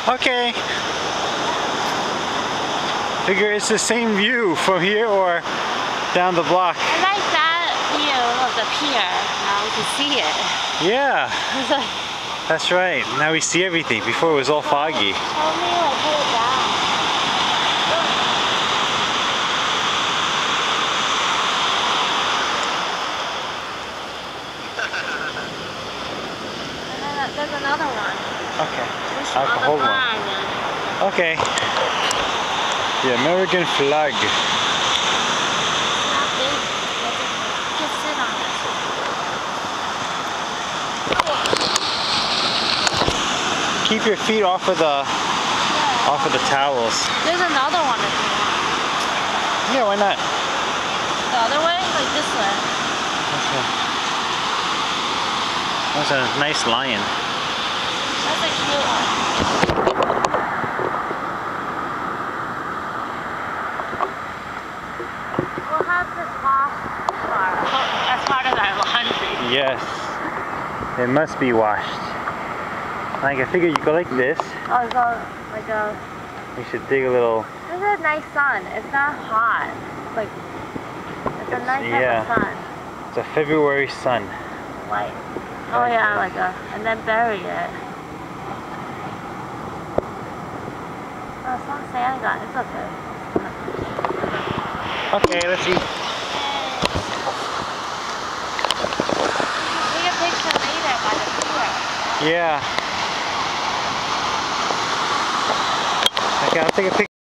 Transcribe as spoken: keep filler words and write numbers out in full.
Okay. Figure it's the same view from here or down the block. I like that view of the pier. Now we can see it. Yeah. It's like, That's right. Now we see everything. Before it was all foggy. tell me like put it down. And then there's another one. Okay. Which I'll on the hold one. flag. Okay. The American flag. Not big. You can sit on it. Keep your feet off of the Yeah. off of the towels. There's another one if you want. Yeah, why not? The other way? Like this way. Okay. That's a nice lion. That's a cute one. We'll have this washed as part of our laundry. Yes. It must be washed. Like I figure you go like this. Oh, it's all like a... You should dig a little. This is a nice sun. It's not hot. It's like... It's a nice yeah. type of sun. It's a February sun. White. Oh Like yeah, this. like a... And then bury it. Oh, some sand got... It's okay. Okay, let's eat. Take a picture later by the pier. Yeah. Okay, I'll take a picture.